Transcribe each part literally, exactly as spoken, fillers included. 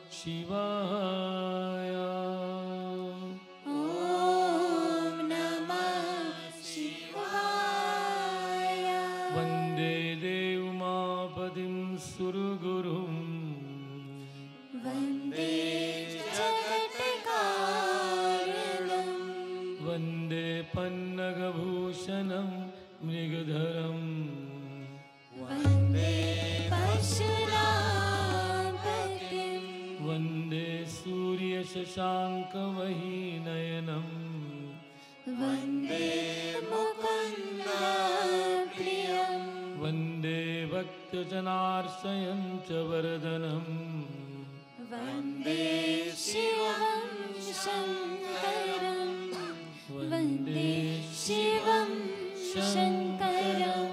शिवाय। ॐ नमः शिवाय। वन्दे देवमापतिं सुरगुरुं वन्दे जगत्कारणं वन्दे पन्नगभूषणं मृगधरम् वन्दे परशुरामपतिं वन्दे सूर्यशशाङ्कवहीनयनम् वन्दे मुकुन्दप्रियं वन्दे भक्तजनार्चयं च वरदनम् वन्दे शिवं शङ्करं वन्दे शिवं शङ्करम्।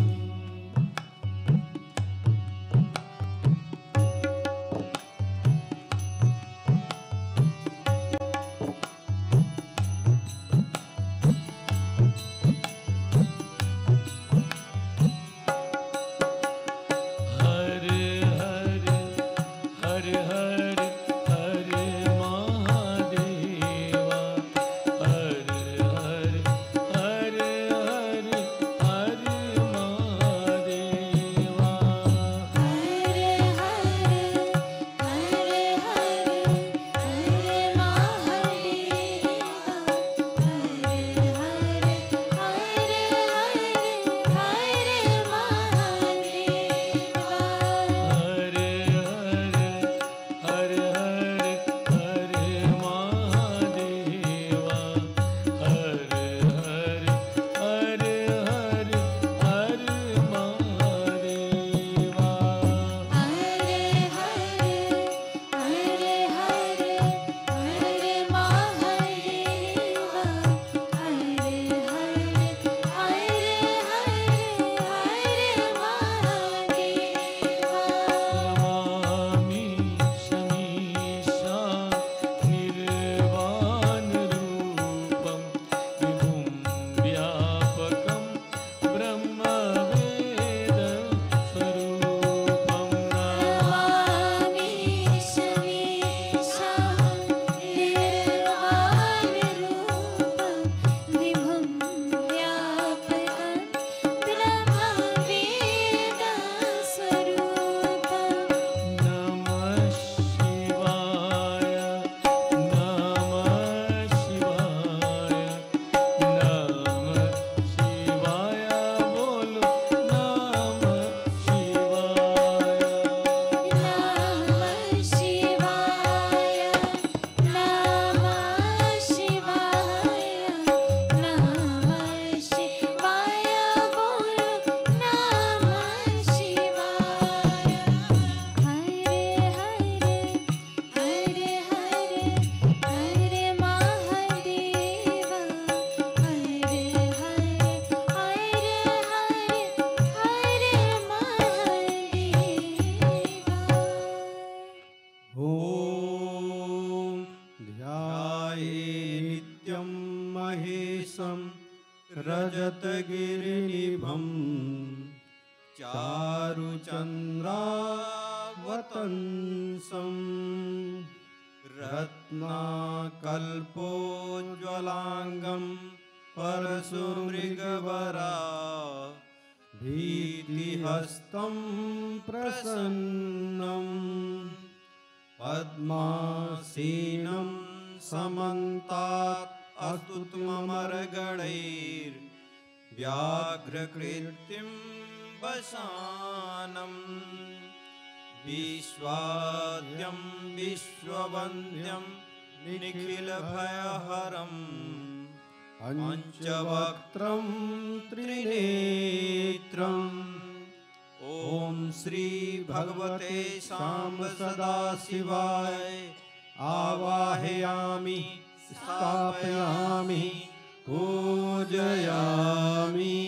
रजतगिरिनिभं चारुचन्द्रावतंसं रत्नाकल्पोज्ज्वलांगं परशुमृगवरा भीतिहस्तं प्रसन्नं पद्मासीनं समन्तात् अस्तुत्ममरगणैर् व्याघ्रकृतिं वसानं विश्वाद्यं विश्ववन्द्यं निखिलभयहरं पंचवक्त्रं त्रिनेत्रम् ओम श्री भगवते सांब सदाशिवाय आवाहयामि स्थापयामि पूजयामि।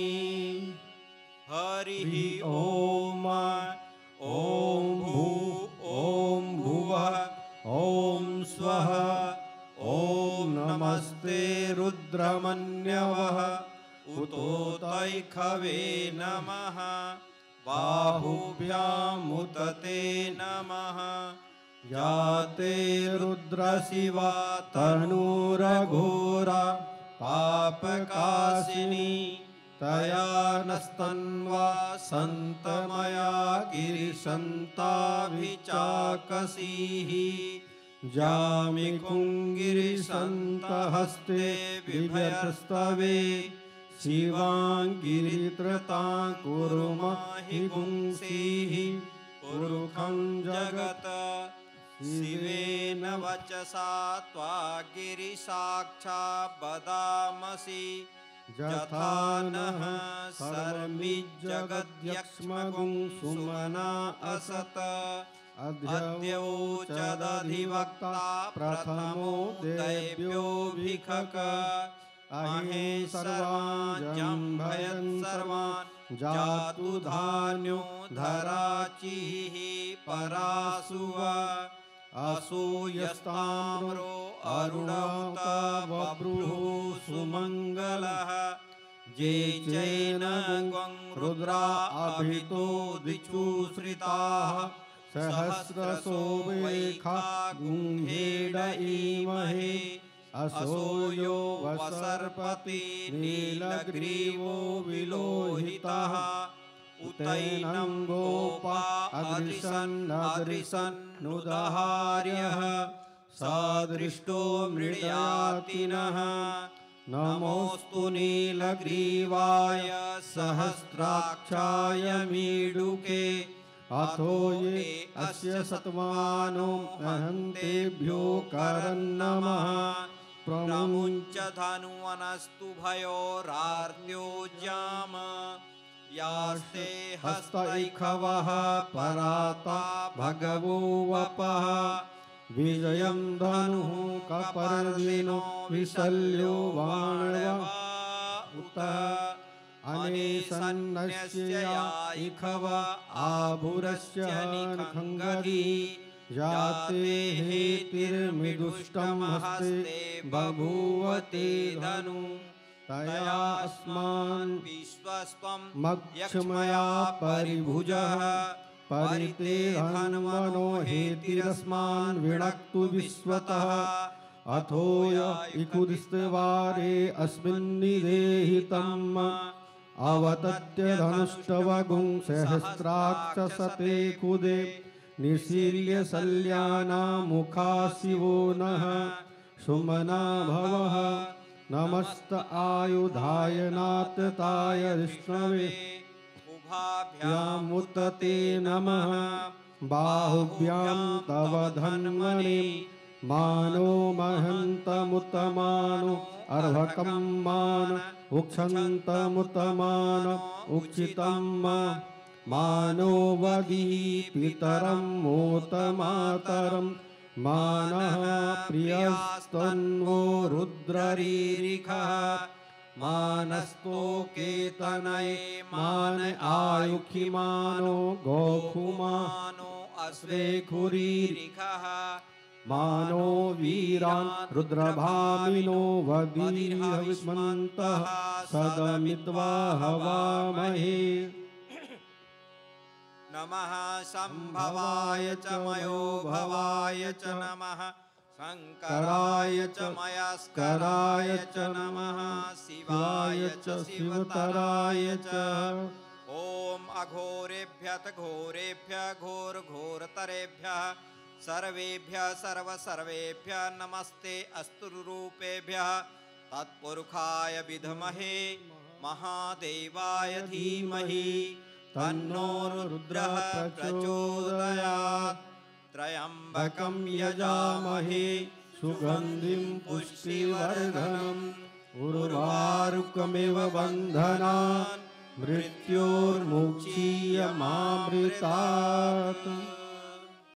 हरि ओम ओम भू ओम भुवः ओम स्वः ओम नमस्ते रुद्रमन्यवः उतोतैखवे नमः बाहुभ्यामुतते नमः याते रुद्रशिवा तनूरघोरा पापकाशिनी तया नस्तन्वा सन्तमया गिरिसन्ताभिचाकसीः जामिकुङ्गिरिसन्तहस्ते बिभयस्तवे शिवाङ्गिरित्रतां कुरुमहि पुंसीः पुरुखं जगत् शिवेन वचसा त्वा गिरिसाक्षा वदामसि यथा नः सर्वमिज्जगद्यक्ष्मगुं सुमना असत अद्योचदधिवक्ता प्रथमो दैव्योऽभिखक अहे सर्वान् जम्भयन् सर्वान् जातु धान्यो धराचिः परासुव असूयस्ताम्रो अरुणौत बभ्रुः सुमङ्गलः जे चैन ग्वं रुद्रा अभितो दिचुश्रिताः सहस्रशो वैखा गुंहेड ईमहे असोयो वसर्पति नीलग्रीवो विलोहितः उतैनं गोपा अदृशन् अदृशन्नुदहार्यः सदृष्टो मृडयातिनः नमोऽस्तु नीलग्रीवाय सहस्राक्षाय मीडुके अथो ये अस्य सत्वानो अहन्तेभ्यो करन्नमः प्रमुञ्च धनुवनस्तु भयोरार्त्योज्याम यास्ते हस्तैखवः पराता भगवो वपः विजयं धनुः कपर्दिनो विशल्यो बाणव उत अनेसन्नस्य इखव आभुरस्य खङ्गदी जाते हेतिर्मिदुष्टं हस्ते बभूवते धनु तया अस्मान् विश्वस्त्वं मक्षमया परिभुजः परिते धन्वनो हेतिरस्मान् विणक्तु विश्वतः अथोय इकुदिस्तवारे अस्मिन्निदेहितम् अवतत्य धनुष्टवगुं सहस्राक्षसते कुदे निशील्य शल्याना मुखा शिवो नः सुमना भवः नमस्त आयुधाय नातताय विष्णवे उभाभ्यामुत्तते नमः बाहुभ्यां तव धन्वने मानो महन्तमुत्तमानो अर्भकं मान उक्षन्तमुत्तमान उक्षितं मानो वदी पितरं मोतमातरं मानः प्रियस्तन्वो रुद्ररीरिखः मानस्तोकेतनये मान आयुखिमानो गोखुमानो अश्वेखुरीरिखः मानो वीरान् रुद्रभामिनो वदीर्हविस्मन्तः सदमित्वा हवामहे नमः संभवाय च मयो भवाय च नमः शङ्कराय च मयास्कराय च नमः शिवाय च शिवतराय च ॐ अघोरेभ्यः घोरेभ्यः घोरघोरतरेभ्यः सर्वेभ्यः सर्वसर्वेभ्यः नमस्ते अस्तुरूपेभ्यः तत्पुरुषाय विद्महे महादेवाय धीमहि तन्नो रुद्रः प्रचोदयात् त्र्यम्बकं यजामहे सुगन्धिं पुष्टिवर्धनम् उर्वारुकमिव बन्धनान् मृत्योर्मुक्षीयमामृतात्।